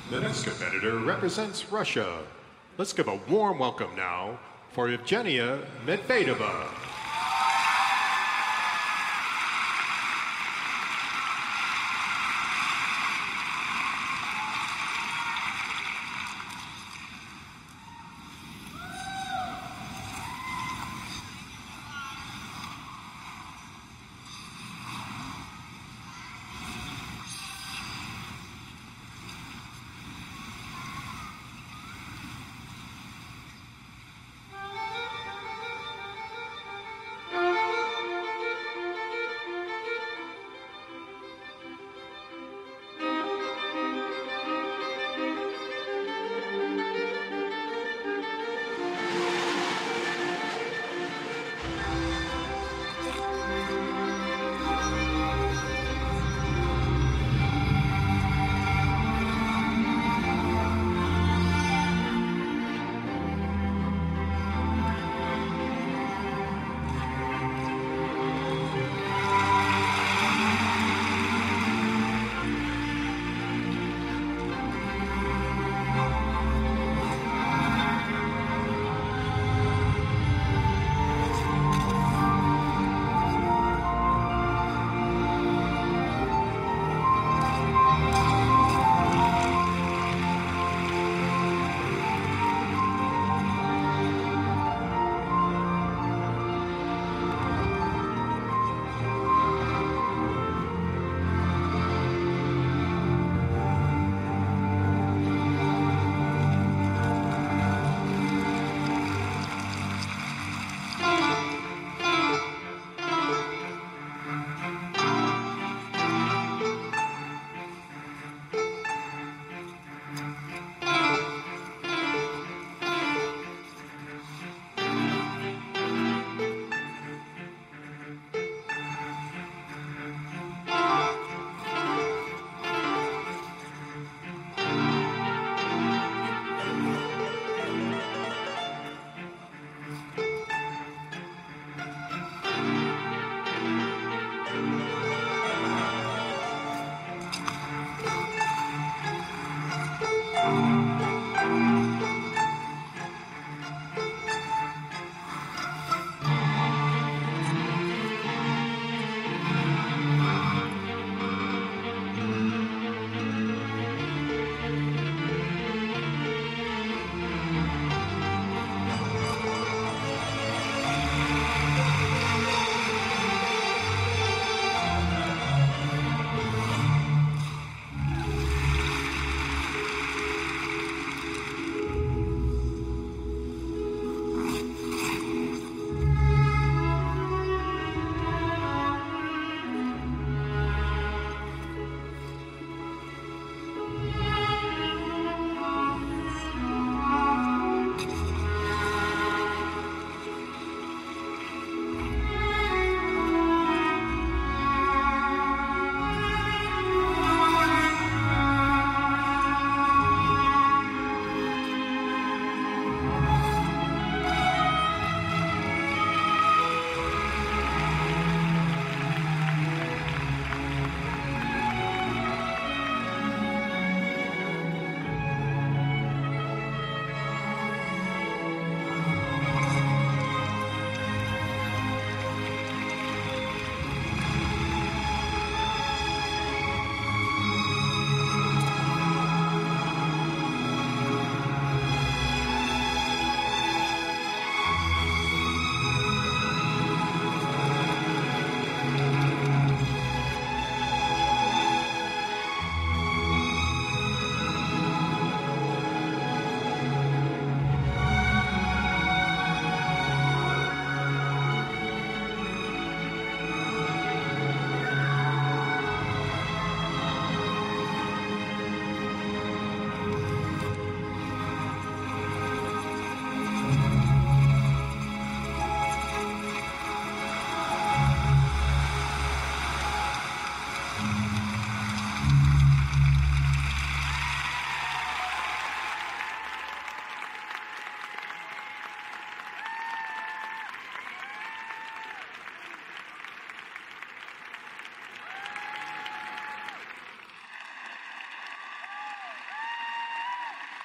The next competitor represents Russia. Let's give a warm welcome now for Evgenia Medvedeva.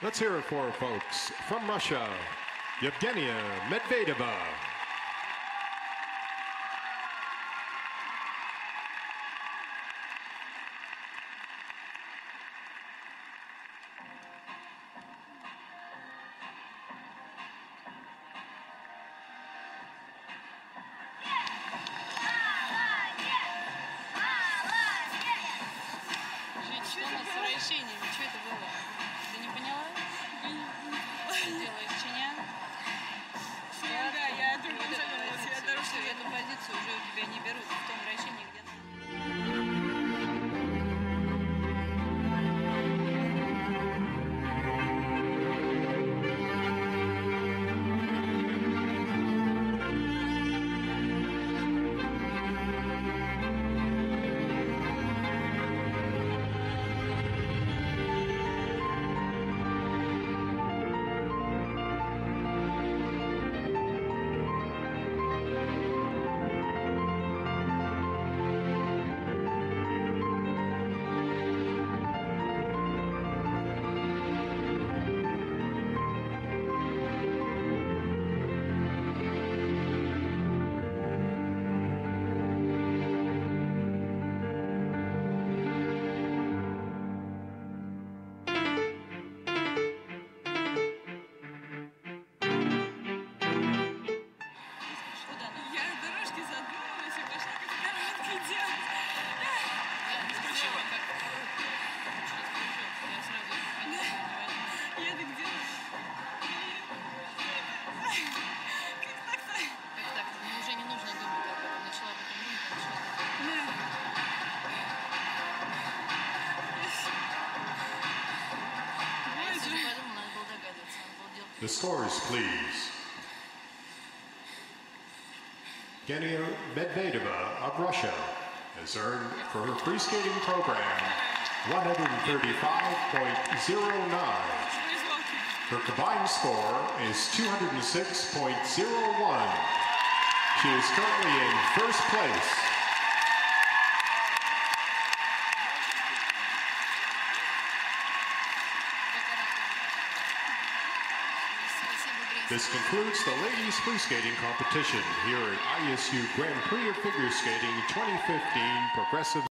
Let's hear it for folks from Russia, Yevgenia Medvedeva. Что у нас с вращениями? Что это было? Ты не поняла? Что делаешь, чиня? Да, я только задумалась. Я даже Все, эту позицию уже у тебя не берут в том вращении, где надо. Куда надо? я на дорожке задумалась и пошла как короткий делать. Сделала как через прыжок. Я сразу позицию не возьму. Я так делаю. Как так-то? Как так? Ну, уже не нужно думать об этом. Начала об этом думать, начала думать. А если уже подумал, надо было догадываться. Надо было делать. The scores, please. Yevgenia Medvedeva of Russia has earned for her free skating program 135.09. Her combined score is 206.01. She is currently in first place. This concludes the ladies free skating competition here at ISU Grand Prix of Figure Skating 2015 Progressive